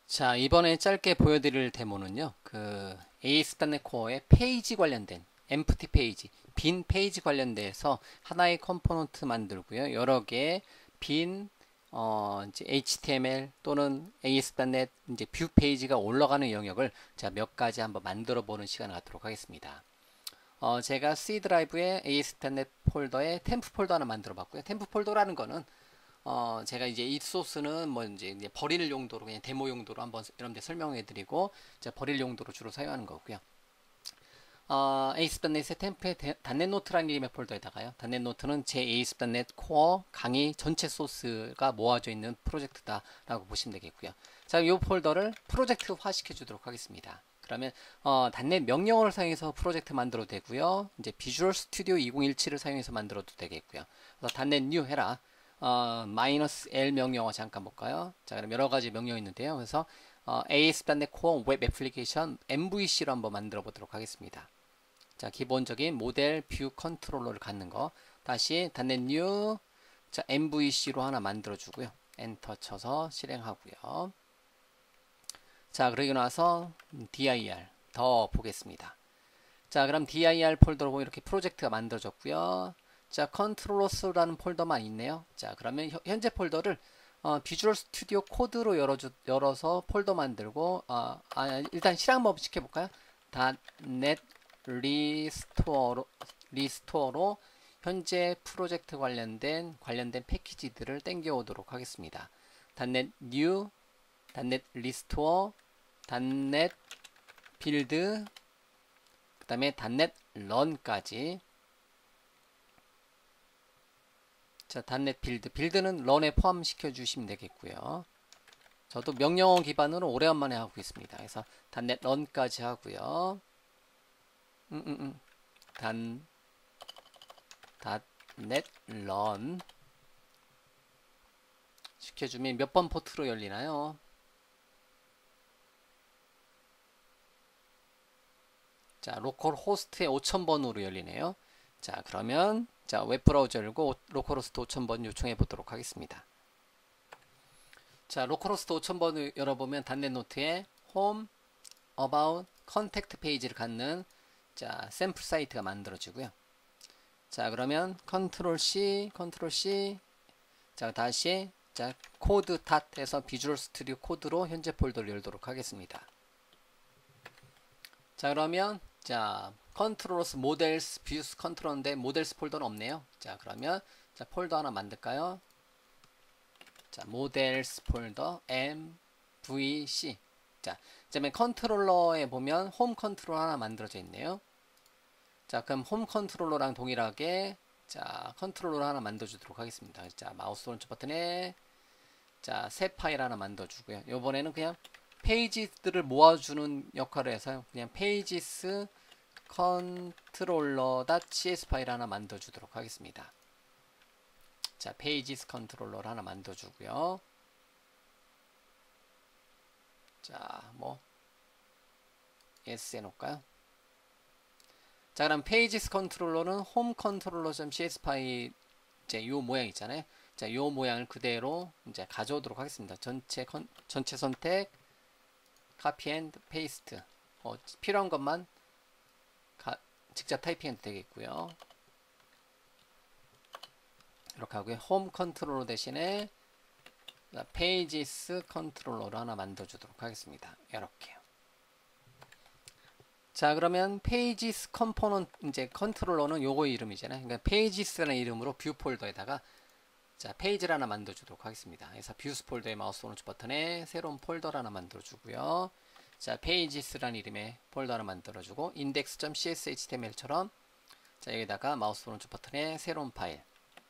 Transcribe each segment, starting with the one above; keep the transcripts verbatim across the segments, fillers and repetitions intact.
자, 이번에 짧게 보여드릴 데모는요, 그 에이에스 닷 넷 코어의 페이지 관련된 엠프티 페이지, 빈 페이지 관련돼서 하나의 컴포넌트 만들고요, 여러 개의 빈 어, 이제 에이치티엠엘 또는 에이에스 닷 넷 이제 뷰 페이지가 올라가는 영역을 자, 몇 가지 한번 만들어 보는 시간을 갖도록 하겠습니다. 어, 제가 C 드라이브에 에이에스 닷 넷 폴더에 템프 폴더 하나 만들어 봤고요. 템프 폴더라는 거는 어, 제가 이제 이 소스는 뭐 이제, 이제 버릴 용도로 그냥 데모 용도로 한번 여러분들 설명해 드리고 자, 버릴 용도로 주로 사용하는 거고요. 어, 에이에스 닷 넷의 템프의 닷넷 노트라는 이름의 폴더에다가요. 닷넷 노트는 제 에이에스 닷 넷 코어 강의 전체 소스가 모아져 있는 프로젝트다라고 보시면 되겠고요. 자, 이 폴더를 프로젝트화 시켜 주도록 하겠습니다. 그러면 어, 닷넷 명령어를 사용해서 프로젝트 만들어도 되고요. 이제 비주얼 스튜디오 이천십칠을 사용해서 만들어도 되겠고요. 그래서 닷넷 뉴 해라. 어, 마이너스 L 명령어 잠깐 볼까요? 자, 그럼 여러 가지 명령이 있는데요. 그래서 어, 에이에스 닷 넷 코어 웹 애플리케이션 엠브이씨로 한번 만들어 보도록 하겠습니다. 자, 기본적인 모델 뷰 컨트롤러를 갖는 거. 다시 닷넷 뉴 자, 엠브이씨로 하나 만들어 주고요. 엔터 쳐서 실행하고요. 자, 그러고 나서 dir 더 보겠습니다. 자, 그럼 dir 폴더로 보면 이렇게 프로젝트가 만들어졌고요. 자, 컨트롤러스라는 폴더만 있네요. 자, 그러면 현재 폴더를 어, 비주얼 스튜디오 코드로 열어주, 열어서 폴더 만들고 어, 아, 일단 실행 한번 시켜볼까요? 닷넷 리스토어로, 리스토어로 현재 프로젝트 관련된 관련된 패키지들을 땡겨오도록 하겠습니다. 닷넷 뉴, 닷넷 리스토어, 닷넷 빌드, 그 다음에 닷넷 런까지. 자, 닷넷 빌드. 빌드는 런에 포함시켜 주시면 되겠고요. 저도 명령어 기반으로 오래간만에 하고 있습니다. 그래서 닷넷 런까지 하고요. 음, 음, 음. 단, 닷넷 런 시켜주면 몇 번 포트로 열리나요? 자, 로컬 호스트에 오천 번으로 열리네요. 자, 그러면 자, 웹브라우저 열고 로컬 호스트 오천 번 요청해 보도록 하겠습니다. 자, 로컬 호스트 오천 번을 열어보면 닷넷 노트에 홈, about, 컨택트 페이지를 갖는 자, 샘플 사이트가 만들어지고요. 자, 그러면 컨트롤 C, 컨트롤 C. 자, 다시 자, 코드 닷에서 비주얼 스튜디오 코드로 현재 폴더를 열도록 하겠습니다. 자, 그러면 자, 컨트롤러스 모델스 뷰스 컨트롤인데 모델스 폴더는 없네요. 자, 그러면 자, 폴더 하나 만들까요? 자, 모델스 폴더 엠브이씨. 자, 그다음에 컨트롤러에 보면 홈 컨트롤 하나 만들어져 있네요. 자, 그럼 홈 컨트롤러랑 동일하게 자, 컨트롤러 하나 만들어 주도록 하겠습니다. 자, 마우스 오른쪽 버튼에 자, 새 파일 하나 만들어 주고요. 이번에는 그냥 페이지들을 모아주는 역할을 해서 그냥 페이지스 컨트롤러.cs 파일 하나 만들어 주도록 하겠습니다. 자, 페이지스 컨트롤러를 하나 만들어 주고요. 자, 뭐 yes 해놓을까요? 자, 그럼 페이지스 컨트롤러는 홈 컨트롤러.cs 파일 이제 요 모양 있잖아요. 자, 요 모양을 그대로 이제 가져오도록 하겠습니다. 전체 컨, 전체 선택 카피 앤 페이스트. 어, 필요한 것만 가, 직접 타이핑해도 되겠고요. 이렇게 하고요. 홈 컨트롤러 대신에 페이지스 컨트롤러로 하나 만들어 주도록 하겠습니다. 이렇게요. 자, 그러면 페이지스 컴포넌트 이제 컨트롤러는 요거 이름이잖아요. 그러니까 페이지스라는 이름으로 뷰 폴더에다가 자, 페이지를 하나 만들어 주도록 하겠습니다. 그래서 뷰스 폴더의 마우스 오른쪽 버튼에 새로운 폴더를 하나 만들어 주고요. 자, 페이지스라는 이름의 폴더 하나 만들어 주고 index.cshtml처럼 자, 여기다가 마우스 오른쪽 버튼에 새로운 파일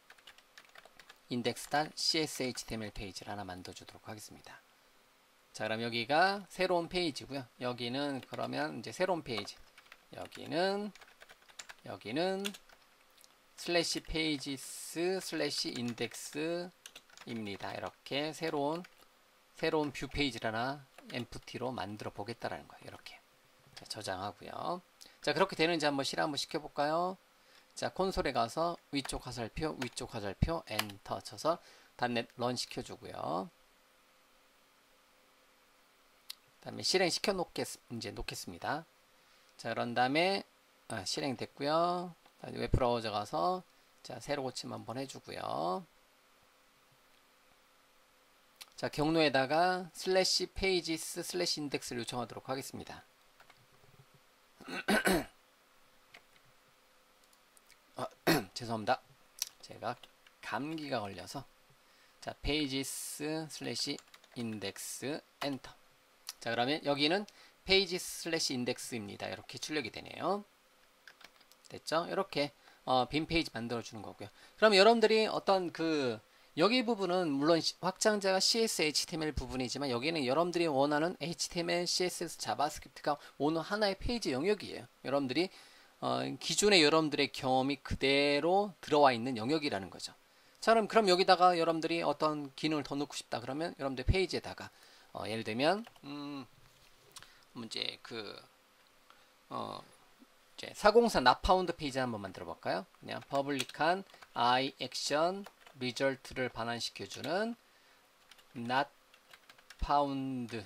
index.cshtml 페이지를 하나 만들어 주도록 하겠습니다. 자, 그럼 여기가 새로운 페이지고요. 여기는 그러면 이제 새로운 페이지. 여기는 여기는 슬래시 페이지스 슬래시 인덱스입니다. 이렇게 새로운 새로운 뷰 페이지를 하나 엠프티로 만들어 보겠다라는 거예요. 이렇게 자, 저장하고요. 자, 그렇게 되는지 한번 실행 한번 시켜볼까요? 자, 콘솔에 가서 위쪽 화살표 위쪽 화살표 엔터 쳐서 닷넷 런 시켜주고요. 다음에 실행시켜 놓겠, 이제 놓겠습니다. 자, 그런 다음에 아, 실행됐고요. 웹 브라우저 가서 자, 새로 고침 한번 해주고요. 자, 경로에다가 슬래시 페이지스 슬래시 인덱스를 요청하도록 하겠습니다. 아, 죄송합니다. 제가 감기가 걸려서 자, 페이지스 슬래시 인덱스 엔터. 자, 그러면 여기는 페이지스 슬래시 인덱스입니다. 이렇게 출력이 되네요. 됐죠? 이렇게 어, 빈 페이지 만들어 주는 거고요. 그럼 여러분들이 어떤 그 여기 부분은 물론 확장자가 씨에스, 에이치티엠엘 부분이지만 여기는 여러분들이 원하는 에이치티엠엘, 씨에스에스, 자바스크립트가 어느 하나의 페이지 영역이에요. 여러분들이 어, 기존의 여러분들의 경험이 그대로 들어와 있는 영역이라는 거죠. 자, 그럼 그럼 여기다가 여러분들이 어떤 기능을 더 넣고 싶다 그러면 여러분들 페이지에다가 어, 예를 들면 음, 이제 그 어, 이제 사공사 not found 페이지 한번 만들어 볼까요? 그냥 퍼블릭한 i action result를 반환시켜주는 not found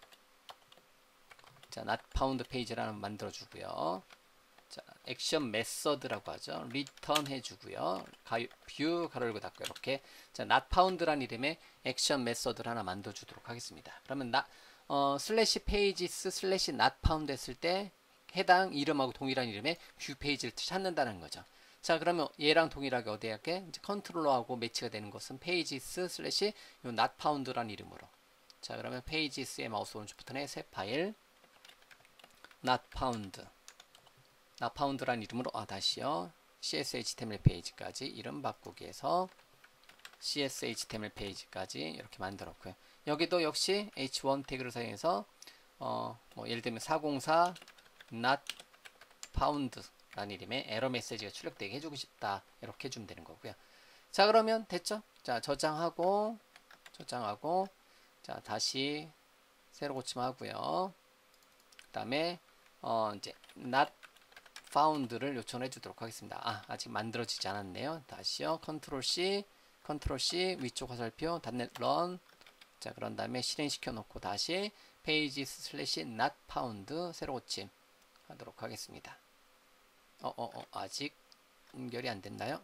자 not found 페이지를 하나 만들어 주고요. 자, 액션 메서드라고 하죠. 리턴 해주고요. 뷰 가로 열고 닫고 이렇게 자, not found라는 이름의 액션 메서드를 하나 만들어 주도록 하겠습니다. 그러면 나, 어, 슬래시 페이지스 슬래시 not found 했을 때 해당 이름하고 동일한 이름의 뷰 페이지를 찾는다는 거죠. 자, 그러면 얘랑 동일하게 어디에 할게? 이제 컨트롤러하고 매치가 되는 것은 페이지스 슬래시 요 not found라는 이름으로. 자, 그러면 페이지스의 마우스 오른쪽 버튼에 새 파일 not found not found라는 이름으로 아 다시요. 씨에스 에이치티엠엘 페이지까지 이름 바꾸기 해서 씨에스 에이치티엠엘 페이지까지 이렇게 만들었고요. 여기도 역시 에이치 원 태그를 사용해서 어, 뭐 예를 들면 사공사 not found 라는 이름의 에러 메시지가 출력되게 해주고 싶다 이렇게 해주면 되는 거고요. 자, 그러면 됐죠? 자, 저장하고 저장하고 자, 다시 새로 고침하고요. 그 다음에 어, 이제 not found를 요청해 주도록 하겠습니다. 아, 아직 만들어지지 않았네요. 다시요. 컨트롤 C 컨트롤 C 위쪽 화살표 닷넷 run 자, 그런 다음에 실행시켜 놓고 다시 페이지 슬래시 not found 새로 고침 하도록 하겠습니다. 어, 어, 어, 아직 연결이 안 됐나요?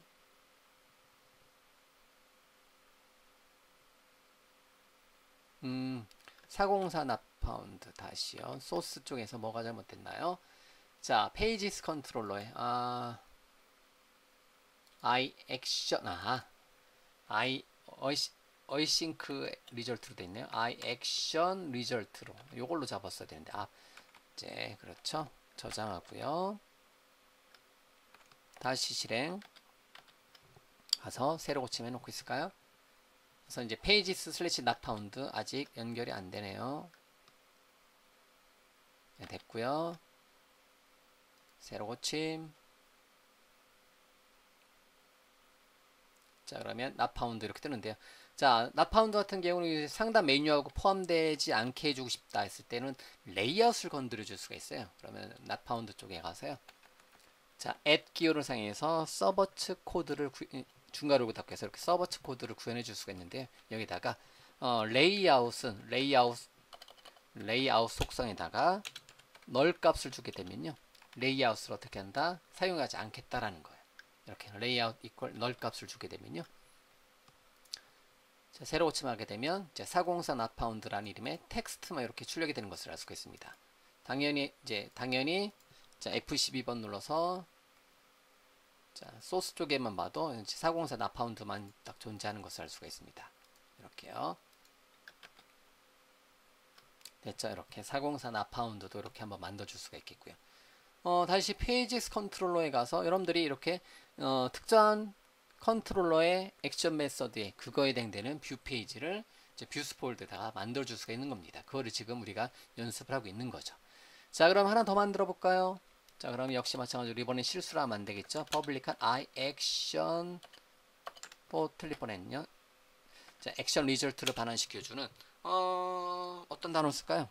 음, 사공사 not found 다시요. 소스 쪽에서 뭐가 잘못됐나요? 자, 페이지스 컨트롤러에 아, I action 아, I 어이싱크 리절트로 돼 있네요. I action result로 요걸로 잡았어야 되는데 아, 이제 그렇죠. 저장하고요. 다시 실행 가서 새로 고침 해놓고 있을까요? 그래서 이제 페이지스 슬래시 not found 아직 연결이 안 되네요. 네, 됐고요. 새로 고침. 자, 그러면 not found 이렇게 뜨는데요. 자, not found 같은 경우는 상단 메뉴하고 포함되지 않게 해주고 싶다 했을 때는 레이아웃을 건드려 줄 수가 있어요. 그러면 not found 쪽에 가서요. 자, add 기호를 사용해서 서버츠 코드를 구, 중괄호를 닫고 해서 이렇게 서버츠 코드를 구현해 줄 수가 있는데요. 여기다가 어, 레이아웃은 레이아웃 레이아웃 속성에다가 널 값을 주게 되면요. 레이아웃을 어떻게 한다? 사용하지 않겠다라는 거예요. 이렇게 레이아웃 이퀄 널 값을 주게 되면요. 자, 새로 고침하게 되면 이제 사공사 not found라는 이름의 텍스트만 이렇게 출력이 되는 것을 알 수가 있습니다. 당연히 이제 당연히 자, 에프 십이 번 눌러서 자, 소스 쪽에만 봐도 사공사 not found만 딱 존재하는 것을 알 수가 있습니다. 이렇게요. 됐죠? 이렇게 사공사 not found도 이렇게 한번 만들어줄 수가 있겠고요. 어, 다시 페이지스 컨트롤러에 가서 여러분들이 이렇게 어, 특정한 컨트롤러의 액션 메서드에 그거에 해당되는 뷰 페이지를 이제 뷰스 폴드에다가 만들어줄 수가 있는 겁니다. 그거를 지금 우리가 연습을 하고 있는 거죠. 자, 그럼 하나 더 만들어 볼까요? 자, 그럼 역시 마찬가지로 이번엔 실수를 하면 안 되겠죠. 퍼블릭한 I action 또 틀릴 뻔했네요. 자, 액션 리절트를 반환시켜주는 어, 어떤 단어 쓸까요?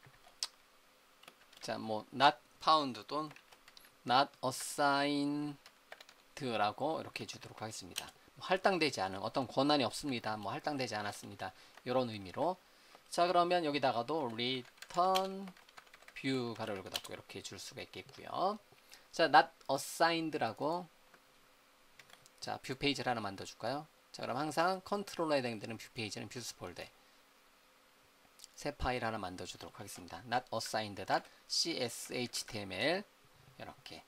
자, 뭐 not found 또는 not assigned라고 이렇게 해주도록 하겠습니다. 뭐 할당되지 않은 어떤 권한이 없습니다. 뭐 할당되지 않았습니다. 이런 의미로. 자, 그러면 여기다가도 return 버튼 뷰 가로 열고 닫고 이렇게 줄 수가 있겠고요. 자, not assigned라고 자, 뷰 페이지를 하나 만들어 줄까요? 자, 그럼 항상 컨트롤러에 해당되는 뷰 페이지는 뷰스 폴더에 새 파일 하나 만들어 주도록 하겠습니다. not assigned.cshtml 이렇게.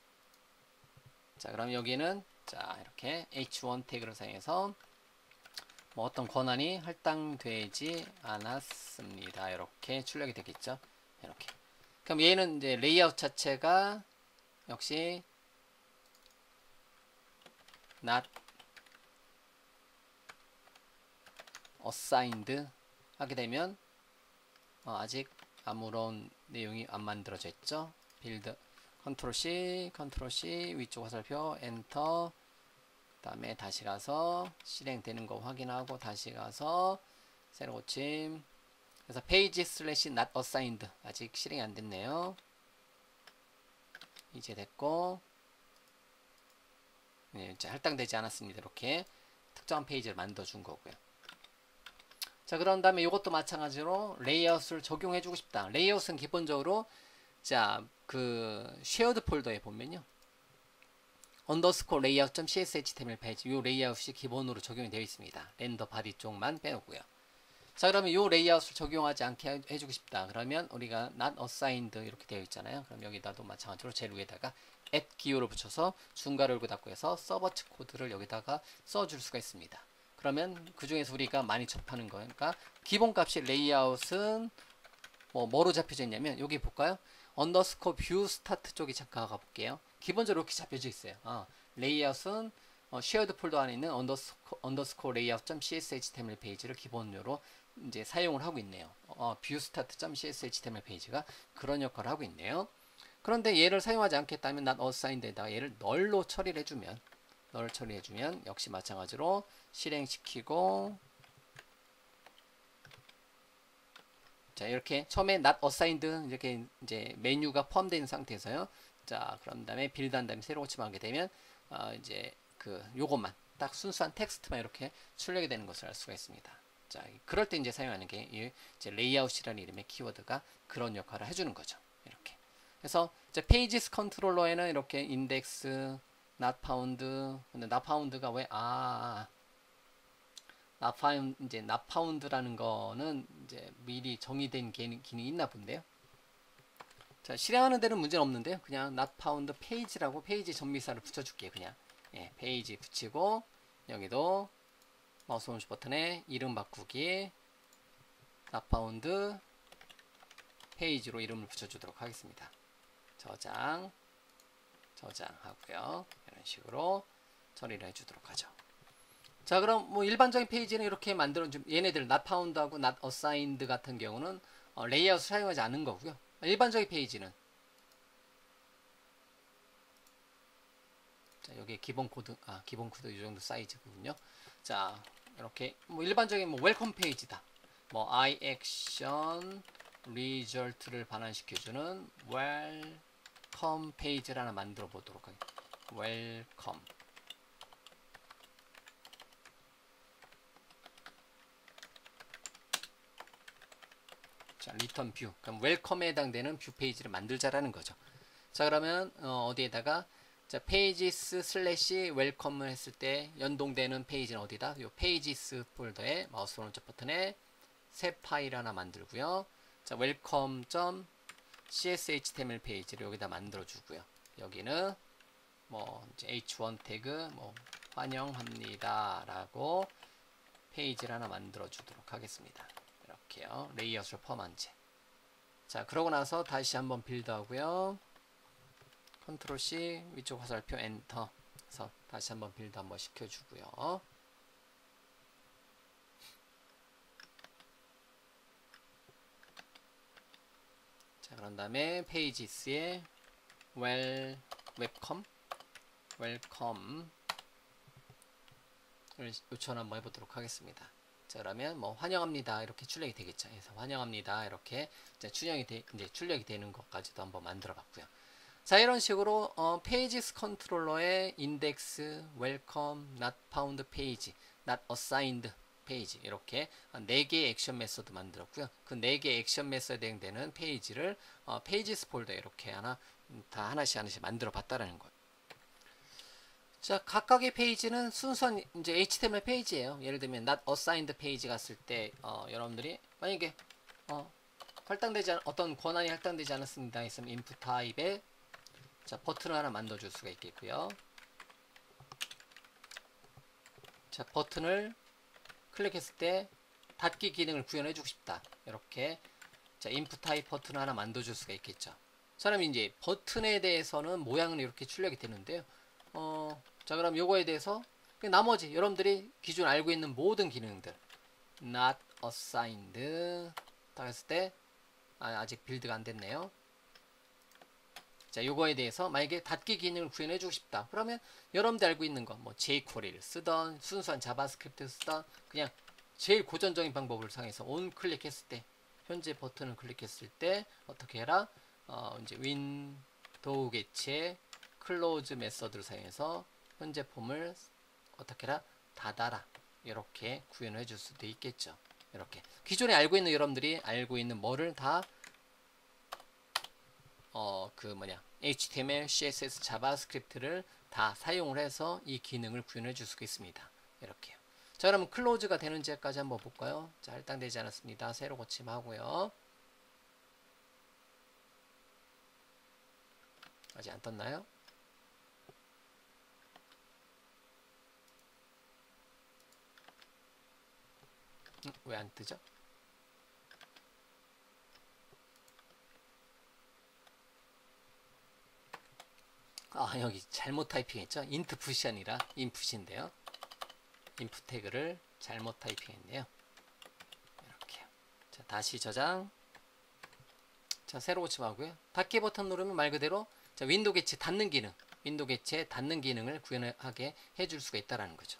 자, 그럼 여기는 자, 이렇게 에이치 원 태그를 사용해서 뭐 어떤 권한이 할당되지 않았습니다. 이렇게 출력이 되겠죠. 이렇게. 그럼 얘는 이제 레이아웃 자체가 역시 not assigned 하게 되면 어, 아직 아무런 내용이 안 만들어져 있죠. 빌드 컨트롤 C, 컨트롤 C 위쪽 화살표 엔터. 그 다음에 다시 가서 실행되는 거 확인하고 다시 가서 새로 고침. 그래서 페이지 슬래시 not assigned 아직 실행이 안 됐네요. 이제 됐고, 네, 이제 할당되지 않았습니다. 이렇게 특정한 페이지를 만들어 준 거고요. 자, 그런 다음에 이것도 마찬가지로 레이아웃을 적용해 주고 싶다. 레이아웃은 기본적으로 자, 그 쉐어드 폴더에 보면요, 언더스코어 레이아웃.cshtml 페이지 이 레이아웃이 기본으로 적용이 되어 있습니다. 렌더 바디 쪽만 빼놓고요. 자, 그러면 이 레이아웃을 적용하지 않게 해주고 싶다. 그러면 우리가 not assigned 이렇게 되어 있잖아요. 그럼 여기다도 마찬가지로 제일 위에다가 at 기호를 붙여서 중괄호 열고 닫고 해서 서버트 코드를 여기다가 써줄 수가 있습니다. 그러면 그 중에서 우리가 많이 접하는 거니까 기본값이 레이아웃은 뭐 뭐로 잡혀져 있냐면 여기 볼까요? 언더스코어 뷰 스타트 쪽에 잠깐 가볼게요. 기본적으로 이렇게 잡혀져 있어요. 어, 레이아웃은 어, 쉐어드 폴더 안에 있는 언더스코, 언더스코어 레이아웃.cshtml 페이지를 기본으로 이제 사용을 하고 있네요. 어, 뷰 스타트.cshtml 페이지가 그런 역할을 하고 있네요. 그런데 얘를 사용하지 않겠다면 not assigned에다가 얘를 널로 처리를 해주면 널 처리해주면 역시 마찬가지로 실행시키고, 자, 이렇게 처음에 not assigned 이렇게 이제 메뉴가 포함되어 있는 상태에서요. 자, 그런 다음에 빌드한 다음에 새로 고침하게 되면 어, 이제 그 요것만 딱 순수한 텍스트만 이렇게 출력이 되는 것을 알 수가 있습니다. 자, 그럴 때 이제 사용하는 게 이 이제 레이아웃이라는 이름의 키워드가 그런 역할을 해주는 거죠. 이렇게. 그래서 이제 페이지스 컨트롤러에는 이렇게 인덱스, not found, 근데 not found가 왜 아, not found 이제 not found라는 거는 이제 미리 정의된 기능이 있나 본데요. 자, 실행하는 데는 문제는 없는데요. 그냥 not found 페이지라고 페이지 전미사를 붙여줄게요. 그냥 예, 페이지 붙이고 여기도 마우스 오른쪽 버튼에 이름 바꾸기 not found 페이지로 이름을 붙여주도록 하겠습니다. 저장 저장하고요. 이런 식으로 처리를 해주도록 하죠. 자, 그럼 뭐 일반적인 페이지는 이렇게 만들어 주 얘네들 not found하고 not assigned 같은 경우는 어, 레이아웃을 사용하지 않는 거고요. 일반적인 페이지는 자, 여기 기본 코드 아 기본 코드 이 정도 사이즈군요. 자, 이렇게 뭐 일반적인 뭐 웰컴 페이지다. 뭐 I action result를 반환시켜주는 웰컴 페이지를 하나 만들어 보도록 하겠습니다. 웰컴. 자, 리턴 뷰. 그럼 웰컴에 해당되는 뷰 페이지를 만들자라는 거죠. 자, 그러면 어, 어디에다가 자, 페이지스 슬래시 웰컴을 했을 때 연동되는 페이지는 어디다? 요 페이지스 폴더에 마우스 오른쪽 버튼에 새 파일 하나 만들고요. 자, welcome.cshtml 페이지를 여기다 만들어 주고요. 여기는 뭐 이제 에이치 원 태그 뭐 환영합니다라고 페이지를 하나 만들어 주도록 하겠습니다. 이렇게요. 레이아웃을 포함한 채. 자, 그러고 나서 다시 한번 빌드하고요. 컨트롤 C 위쪽 화살표 엔터 해서 다시 한번 빌드 한번 시켜주고요. 자, 그런 다음에 페이지스에 웰 웹컴 웰컴을 요청 한번 해보도록 하겠습니다. 자, 그러면 뭐 환영합니다 이렇게 출력이 되겠죠. 그래서 환영합니다 이렇게 이제 출력이 되, 이제 출력이 되는 것까지도 한번 만들어봤고요. 자, 이런 식으로 어, 페이지스 컨트롤러의 인덱스, 웰컴, not found 페이지, not assigned 페이지 이렇게 네 개의 액션 메소드 만들었고요. 그 네 개의 액션 메소드에 해당되는 페이지를 어, 페이지스 폴더 이렇게 하나 다 하나씩 하나씩 만들어 봤다라는 거예요. 자, 각각의 페이지는 순수한 이제 에이치티엠엘 페이지예요. 예를 들면 not assigned 페이지 갔을 때 어, 여러분들이 만약에 어, 할당되지 않, 어떤 권한이 할당되지 않았습니다 했으면 input 타입에 자, 버튼을 하나 만들어 줄 수가 있겠고요. 자, 버튼을 클릭했을 때 닫기 기능을 구현해 주고 싶다. 이렇게 자, input 타입 버튼을 하나 만들어 줄 수가 있겠죠. 사람이 이제 버튼에 대해서는 모양은 이렇게 출력이 되는데요. 어, 자, 그럼 요거에 대해서 나머지 여러분들이 기존 알고 있는 모든 기능들 not assigned 딱 했을 때 아, 아직 빌드가 안 됐네요. 자, 요거에 대해서 만약에 닫기 기능을 구현해 주고 싶다. 그러면 여러분들 알고 있는 거 뭐 제이쿼리를 쓰던 순수한 자바스크립트 쓰던 그냥 제일 고전적인 방법을 사용해서 온 클릭했을 때 현재 버튼을 클릭했을 때 어떻게 해라? 어, 이제 윈도우 개체 클로즈 메서드를 사용해서 현재 폼을 어떻게 해라? 닫아라. 이렇게 구현해 줄 수도 있겠죠. 이렇게 기존에 알고 있는 여러분들이 알고 있는 뭐를 다 어, 그 뭐냐 에이치티엠엘, 씨에스에스, 자바스크립트를 다 사용을 해서 이 기능을 구현해 줄 수가 있습니다. 이렇게요. 자, 그러면 클로즈가 되는지까지 한번 볼까요? 자, 할당되지 않았습니다. 새로 고침하고요. 아직 안 떴나요? 음, 왜 안 뜨죠? 아, 여기 잘못 타이핑했죠? 인트 푸시 아니라 인풋인데요. 인풋 태그를 잘못 타이핑했네요. 이렇게요. 자, 다시 저장. 자, 새로 고침하고요. 닫기 버튼 누르면 말 그대로 자, 윈도우 개체 닫는 기능, 윈도우 개체 닫는 기능을 구현하게 해줄 수가 있다라는 거죠.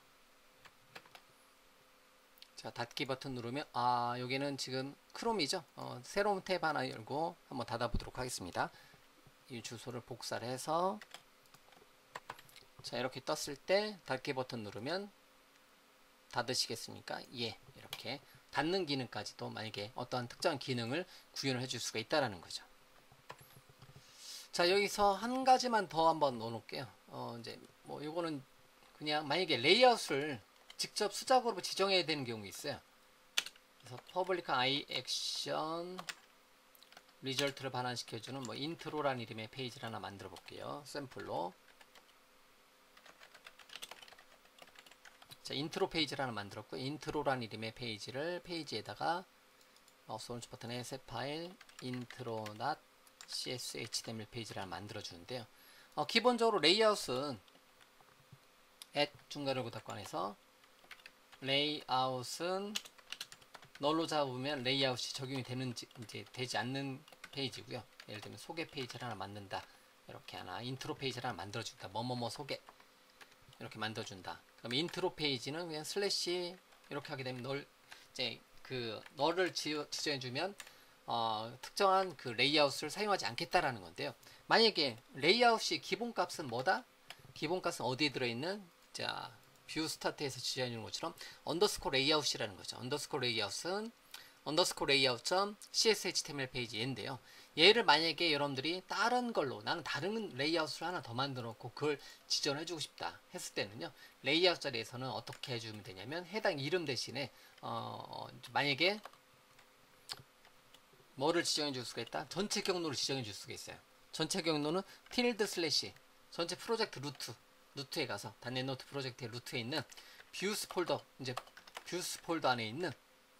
자, 닫기 버튼 누르면 아, 여기는 지금 크롬이죠. 어, 새로운 탭 하나 열고 한번 닫아보도록 하겠습니다. 이 주소를 복사를 해서 자, 이렇게 떴을 때 닫기 버튼 누르면 닫으시겠습니까? 예, 이렇게 닫는 기능까지도 만약에 어떠한 특정한 기능을 구현을 해줄 수가 있다라는 거죠. 자, 여기서 한 가지만 더 한번 넣어 놓을게요. 어, 이제 뭐 요거는 그냥 만약에 레이아웃을 직접 수작업으로 지정해야 되는 경우가 있어요. 그래서 퍼블릭 아이 액션 리절트를 반환시켜주는 뭐 인트로라는 이름의 페이지를 하나 만들어 볼게요. 샘플로. 자, 인트로 페이지를 하나 만들었고, 인트로라는 이름의 페이지를 페이지에다가 마우스 오른쪽 버튼에 새 파일 intro.cs 에이치티엠엘 페이지를 하나 만들어 주는데요. 어, 기본적으로 레이아웃은 at 중괄호 닫관에서 레이아웃은 널로 잡으면 레이아웃이 적용이 되는지 이제 되지 않는 페이지고요. 예를 들면 소개 페이지를 하나 만든다. 이렇게 하나 인트로 페이지를 하나 만들어준다. 뭐뭐뭐 소개 이렇게 만들어준다. 그럼 인트로 페이지는 그냥 슬래시 이렇게 하게 되면 널 이제 그 널을 지정해주면 어, 특정한 그 레이아웃을 사용하지 않겠다라는 건데요. 만약에 레이아웃이 기본값은 뭐다? 기본값은 어디에 들어있는 자 뷰 스타트에서 지정해주는 것처럼 언더스코어 레이아웃이라는 거죠. 언더스코어 레이아웃은 언더스코어 레이아웃.cs 에이치티엠엘 페이지 얘인데요. 얘를 만약에 여러분들이 다른 걸로 나는 다른 레이아웃을 하나 더 만들어 놓고 그걸 지정해 주고 싶다 했을 때는요. 레이아웃 자리에서는 어떻게 해주면 되냐면 해당 이름 대신에 어, 만약에 뭐를 지정해 줄 수가 있다? 전체 경로를 지정해 줄 수가 있어요. 전체 경로는 tilde 슬래시 전체 프로젝트 루트 루트에 가서 단넷노트 프로젝트의 루트에 있는 뷰스 폴더 이제 뷰스 폴더 안에 있는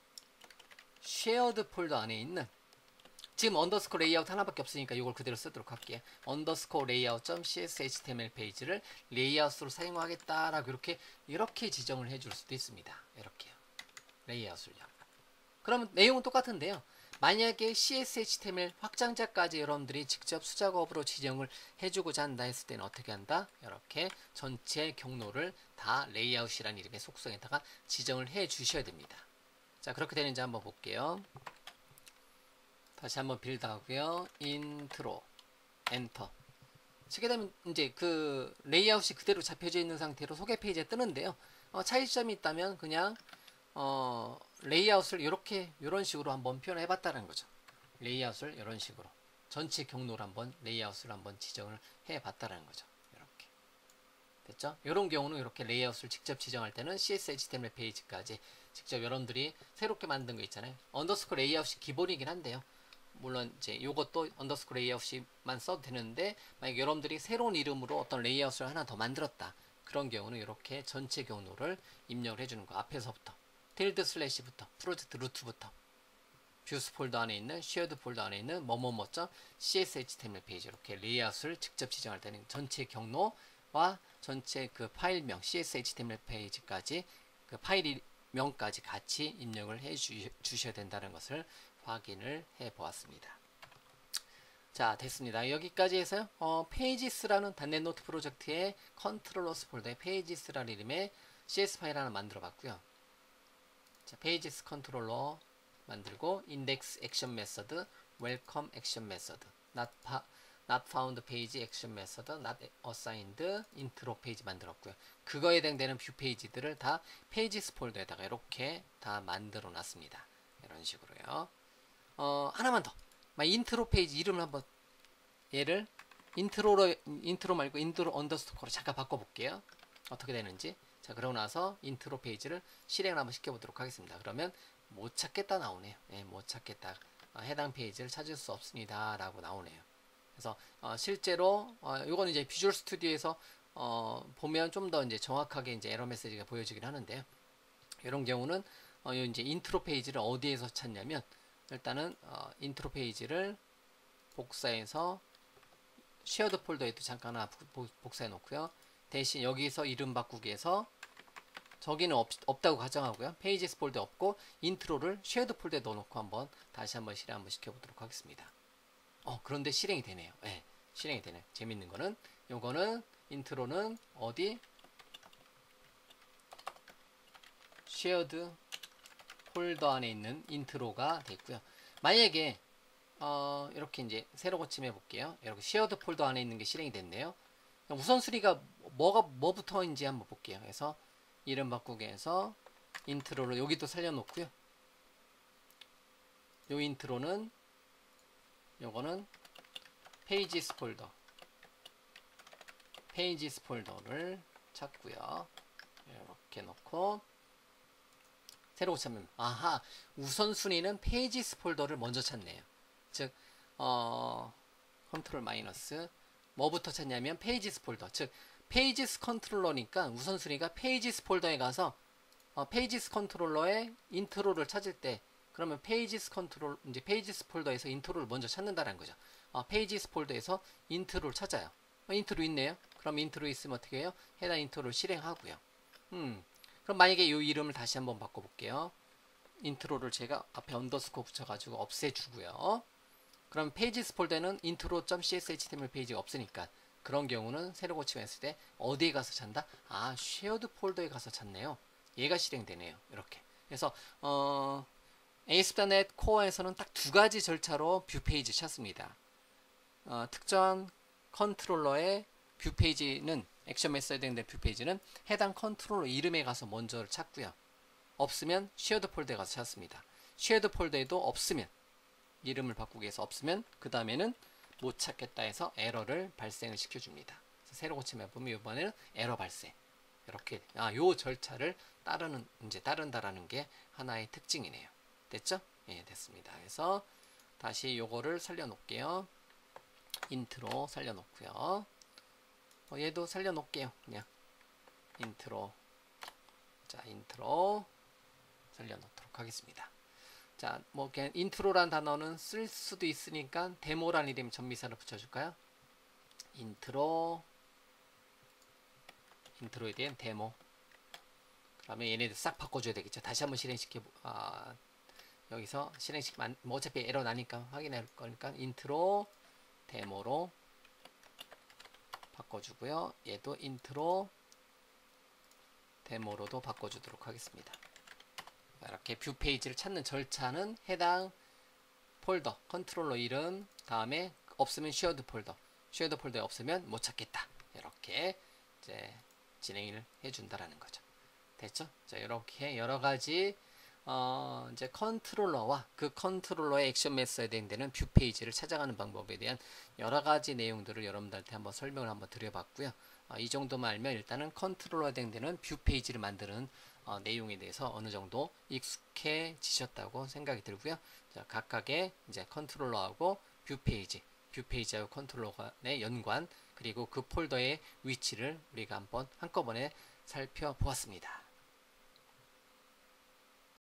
쉐어드 폴더 안에 있는 지금 언더스코어 레이아웃 하나밖에 없으니까 이걸 그대로 쓰도록 할게요. 언더스코어 레이아웃.cs 에이치티엠엘 페이지를 레이아웃으로 사용하겠다라고 이렇게 이렇게 지정을 해줄 수도 있습니다. 이렇게요. 레이아웃을요. 그러면 내용은 똑같은데요. 만약에 씨에스 에이치티엠엘 확장자까지 여러분들이 직접 수작업으로 지정을 해주고자 한다 했을 때는 어떻게 한다? 이렇게 전체 경로를 다 레이아웃이라는 이름의 속성에다가 지정을 해 주셔야 됩니다. 자, 그렇게 되는지 한번 볼게요. 다시 한번 빌드 하고요. 인트로 엔터 치게 되면 이제 그 레이아웃이 그대로 잡혀져 있는 상태로 소개 페이지에 뜨는데요. 어, 차이점이 있다면 그냥 어, 레이아웃을 이렇게 이런 식으로 한번 표현해 봤다는 거죠. 레이아웃을 이런 식으로 전체 경로를 한번 레이아웃을 한번 지정을 해 봤다는 거죠. 이렇게 됐죠? 이런 경우는 이렇게 레이아웃을 직접 지정할 때는 씨에스 에이치티엠엘 페이지까지 직접 여러분들이 새롭게 만든 거 있잖아요. 언더스코어 레이아웃이 기본이긴 한데요. 물론 이제 이것도 언더스코어 레이아웃만 써도 되는데, 만약 여러분들이 새로운 이름으로 어떤 레이아웃을 하나 더 만들었다, 그런 경우는 이렇게 전체 경로를 입력을 해주는 거. 앞에서부터 틸드 슬래시부터 프로젝트 루트부터 뷰스 폴더 안에 있는 쉐어드 폴더 안에 있는 뭐뭐뭐점 씨에스 에이치티엠엘 페이지, 이렇게 레이아웃을 직접 지정할 때는 전체 경로와 전체 그 파일명 씨에스 에이치티엠엘 페이지까지 그 파일 명까지 같이 입력을 해 주, 주셔야 된다는 것을 확인을 해 보았습니다. 자, 됐습니다. 여기까지 해서요. 어, 페이지스라는 단넷 노트 프로젝트의 컨트롤러스 폴더의 페이지스라는 이름의 씨에스 파일 하나 만들어 봤고요. 자, 페이지스 컨트롤러 만들고 인덱스 액션 메서드, 웰컴 액션 메서드, not, not found 페이지 액션 메서드, not assigned 인트로 페이지 만들었고요. 그거에 해당되는 뷰 페이지들을 다 페이지스 폴더에다가 이렇게 다 만들어 놨습니다. 이런 식으로요. 어, 하나만 더. 인트로 페이지 이름을 한번, 얘를 인트로로, 인트로 말고 인트로 언더스코어로 잠깐 바꿔볼게요. 어떻게 되는지. 자, 그러고 나서 인트로 페이지를 실행을 한번 시켜보도록 하겠습니다. 그러면 못 찾겠다 나오네요. 네, 못 찾겠다. 어, 해당 페이지를 찾을 수 없습니다. 라고 나오네요. 그래서 어, 실제로 어, 이거는 이제 비주얼 스튜디오에서 어, 보면 좀 더 이제 정확하게 이제 에러 메시지가 보여지긴 하는데요. 이런 경우는 어, 이제 인트로 페이지를 어디에서 찾냐면, 일단은 어, 인트로 페이지를 복사해서 쉐어드 폴더에도 잠깐 하나 복사해 놓고요. 대신 여기서 이름 바꾸기에서 저기는 없, 없다고 가정하고요. 페이지스 폴더 없고 인트로를 쉐어드 폴더에 넣어놓고 한번 다시 한번 실행 한번 시켜보도록 하겠습니다. 어, 그런데 실행이 되네요. 네, 실행이 되네요. 재밌는 거는 요거는 인트로는 어디? 쉐어드 폴더 안에 있는 인트로가 됐고요. 만약에 어, 이렇게 이제 새로 고침해 볼게요. 이렇게 쉐어드 폴더 안에 있는 게 실행이 됐네요. 우선순위가 뭐가 뭐부터인지 한번 볼게요. 그래서 이름 바꾸기 해서 인트로를 여기도 살려놓고요. 요 인트로는 요거는 페이지스 폴더 페이지스 폴더를 찾고요. 이렇게 놓고 새로 고치면, 아하, 우선순위는 페이지스 폴더를 먼저 찾네요. 즉 어, 컨트롤 마이너스 뭐부터 찾냐면 페이지스 폴더, 즉 페이지스 컨트롤러니까 우선순위가 페이지스 폴더에 가서 어, 페이지스 컨트롤러의 인트로를 찾을 때, 그러면 페이지스 컨트롤 이제 페이지스 폴더에서 인트로를 먼저 찾는다는 거죠. 어, 페이지스 폴더에서 인트로를 찾아요. 어, 인트로 있네요. 그럼 인트로 있으면 어떻게 해요? 해당 인트로를 실행하고요. 음, 그럼 만약에 이 이름을 다시 한번 바꿔볼게요. 인트로를 제가 앞에 언더스코어 붙여가지고 없애주고요. 그럼 페이지스 폴더는 intro.cshtml 페이지가 없으니까, 그런 경우는 새로 고침했을 때 어디에 가서 찾는다? 아, 쉐어드 폴더에 가서 찾네요. 얘가 실행되네요. 이렇게. 그래서 어, 에이에스피.닷 코어에서는 딱 두 가지 절차로 뷰 페이지 찾습니다. 어, 특정 컨트롤러의 뷰 페이지는, 액션 메시지에 해당되는 뷰 페이지는 해당 컨트롤러 이름에 가서 먼저 찾고요. 없으면 쉐어드 폴더에 가서 찾습니다. 쉐어드 폴더에도 없으면, 이름을 바꾸기 위해서 없으면 그 다음에는 못 찾겠다 해서 에러를 발생을 시켜줍니다. 새로 고침해 보면 이번에는 에러 발생. 이렇게, 아, 요 절차를 따르는, 이제 따른다라는 게 하나의 특징이네요. 됐죠? 예, 됐습니다. 그래서 다시 요거를 살려놓을게요. 인트로 살려놓고요. 어, 얘도 살려놓을게요. 그냥 인트로. 자, 인트로 살려놓도록 하겠습니다. 자, 뭐 그냥 인트로란 단어는 쓸 수도 있으니까 데모란 이름 전미사를 붙여줄까요? 인트로, 인트로에 대한 데모. 그러면 얘네들 싹 바꿔줘야 되겠죠. 다시 한번 실행시켜, 아, 여기서 실행시키면 뭐 어차피 에러 나니까 확인할 거니까 인트로 데모로 바꿔주고요. 얘도 인트로 데모로도 바꿔주도록 하겠습니다. 이렇게 뷰 페이지를 찾는 절차는 해당 폴더, 컨트롤러 이름, 다음에 없으면 쉐어드 폴더, 쉐어드 폴더에 없으면 못 찾겠다. 이렇게 이제 진행을 해준다라는 거죠. 됐죠? 자, 이렇게 여러 가지 어, 이제 컨트롤러와 그 컨트롤러의 액션 메서드에 해당되는 뷰 페이지를 찾아가는 방법에 대한 여러 가지 내용들을 여러분들한테 한번 설명을 한번 드려봤고요. 어, 이 정도만 알면 일단은 컨트롤러에 해당되는 뷰 페이지를 만드는 어, 내용에 대해서 어느 정도 익숙해지셨다고 생각이 들고요. 자, 각각의 이제 컨트롤러하고 뷰 페이지, 뷰 페이지하고 컨트롤러 간의 연관, 그리고 그 폴더의 위치를 우리가 한번 한꺼번에 살펴보았습니다.